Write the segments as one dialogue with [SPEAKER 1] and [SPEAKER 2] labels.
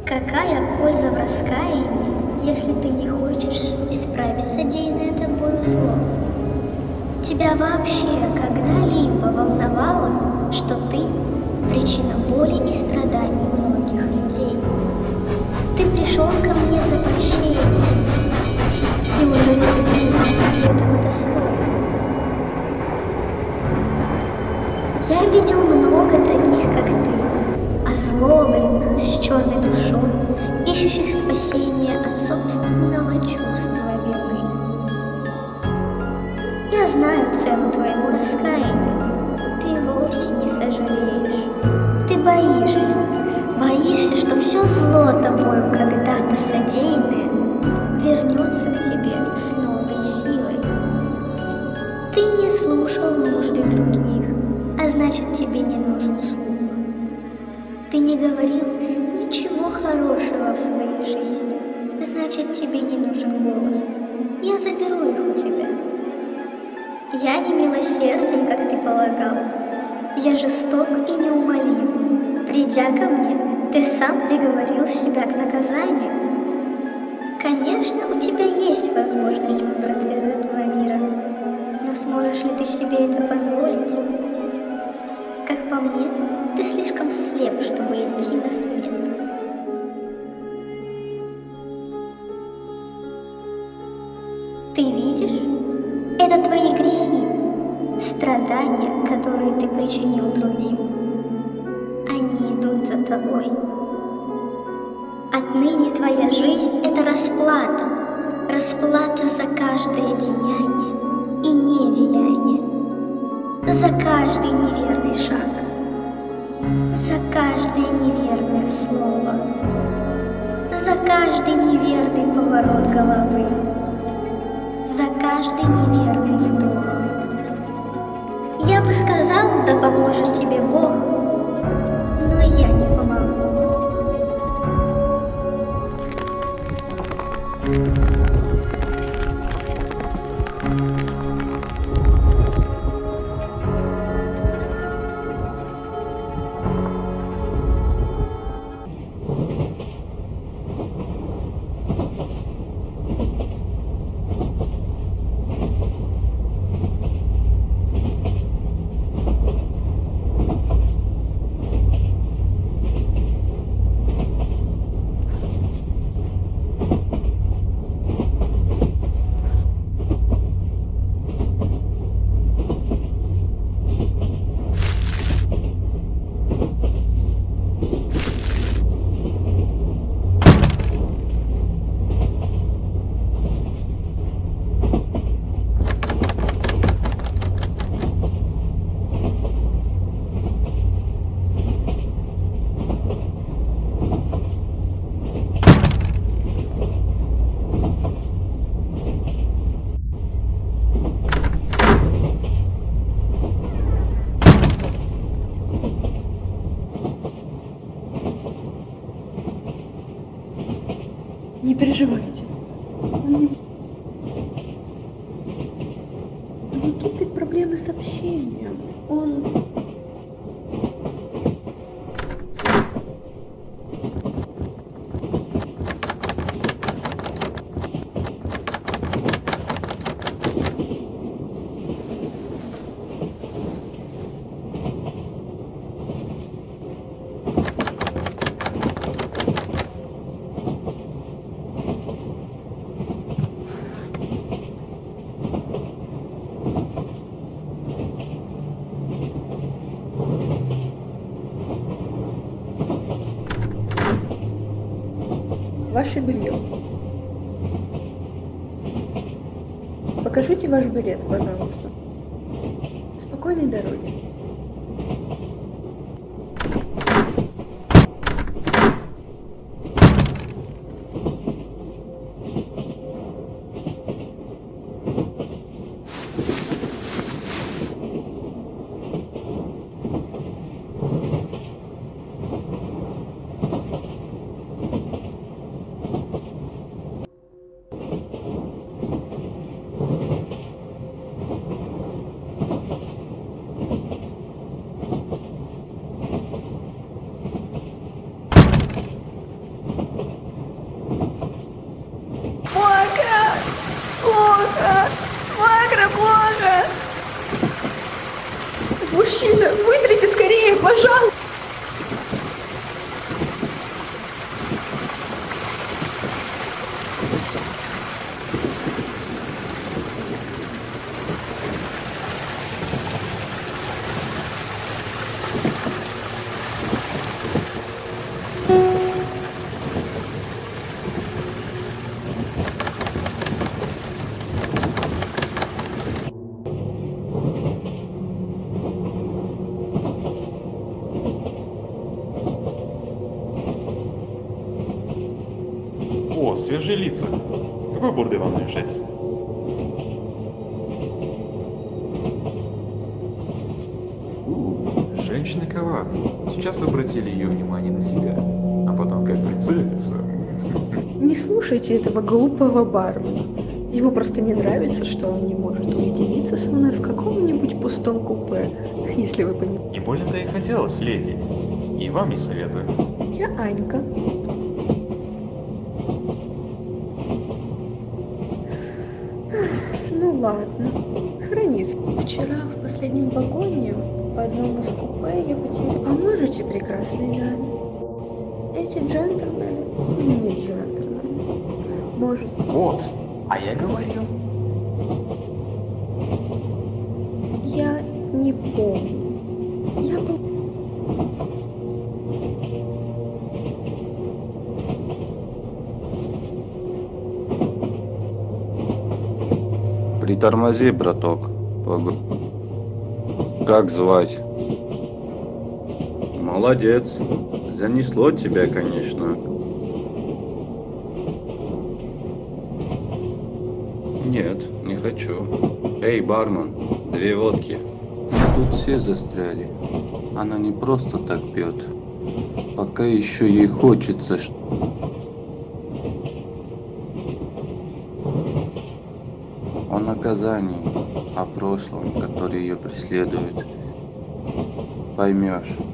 [SPEAKER 1] Какая польза в раскаянии, если ты не хочешь исправить содеянное тобою зло? Тебя вообще когда-либо волновало, что ты причина боли и страданий многих людей? Ты пришел ко мне за прощением, и уже не думаешь, что ты этого достоин. Я видел много таких, как ты, озлобленных, с черной душой, ищущих спасения от собственного чувства вины. Я знаю цену твоему раскаянию. Ты вовсе не сожалеешь. Ты боишься, что все зло тобою когда-то содеянное вернется к тебе с новой силой. Ты не слушал нужды других, а значит, тебе не нужен слух. Ты не говорил ничего хорошего в своей жизни, значит, тебе не нужен голос. Я заберу их у тебя. Я не милосерден, как ты полагал. Я жесток и неумолим. Придя ко мне, ты сам приговорил себя к наказанию. Конечно, у тебя есть возможность выбраться из этого мира, но сможешь ли ты себе это позволить? Как по мне, ты слишком слеп, чтобы идти на свет. Ты видишь? Это твои грехи, страдания, которые ты причинил другим. Они идут за тобой. Отныне твоя жизнь — это расплата. Расплата за каждое деяние и недеяние. За каждый неверный шаг. За каждое неверное слово. За каждый неверный поворот головы. За каждый неверный вдох. Я бы сказал, да поможет тебе Бог, но я не помогу.
[SPEAKER 2] Не переживайте. У Никиты проблемы с общением. Он... Ваше белье. Покажите ваш билет, пожалуйста. Спокойной дороги. Магра, боже! Мужчина, вытрите скорее, пожалуйста!
[SPEAKER 3] О, свежие лица. Какой бурдой вам намешать?
[SPEAKER 4] Женщина коварна. Сейчас вы обратили ее внимание на себя, а потом как прицелится.
[SPEAKER 2] Не слушайте этого глупого бармена. Ему просто не нравится, что он не может уединиться со мной в каком-нибудь пустом купе, если вы понимаете.
[SPEAKER 3] Не больно-то и хотелось, леди. И вам не советую.
[SPEAKER 2] Я Анька. Ну ладно, хранись. Вчера в последнем вагоне в одном из купе я потеряла. Поможете прекрасной даме? Эти джентльмены не джентльмены. Может,
[SPEAKER 3] Вот, а я говорил.
[SPEAKER 2] я не помню. Я был...
[SPEAKER 5] Притормози, браток. Как звать? Молодец. Занесло тебя, конечно. Нет, не хочу. Эй, бармен, 2 водки. Тут все застряли. Она не просто так пьет. Пока еще ей хочется, о наказании, о прошлом, которое ее преследует. Поймешь.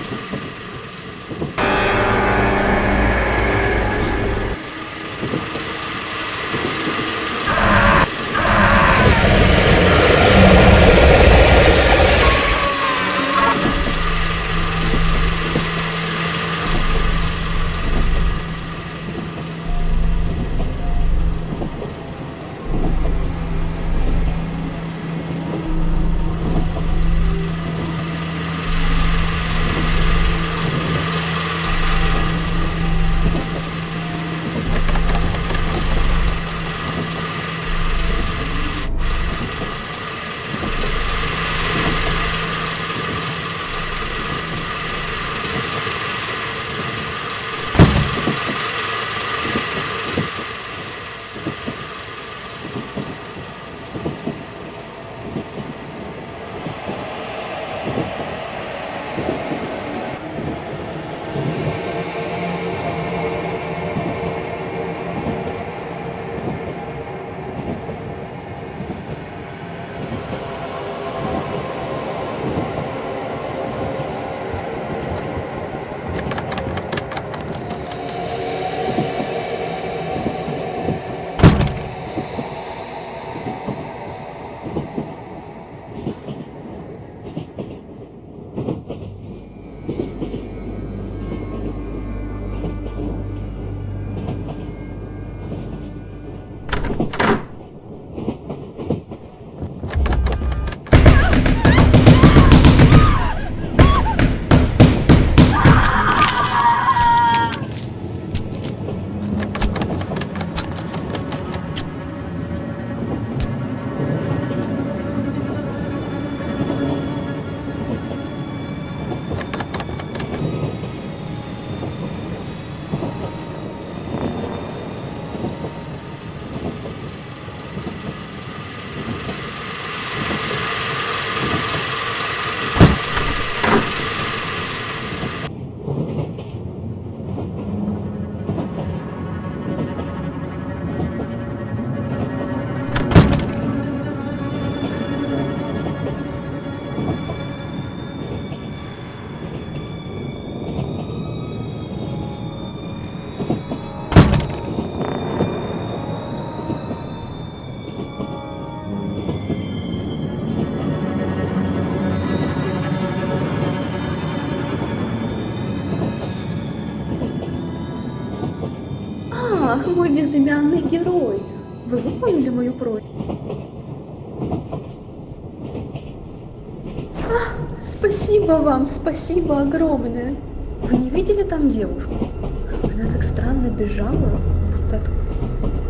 [SPEAKER 2] Ах, мой безымянный герой! Вы выполнили мою просьбу? Ах, спасибо вам, спасибо огромное! Вы не видели там девушку? Она так странно бежала, будто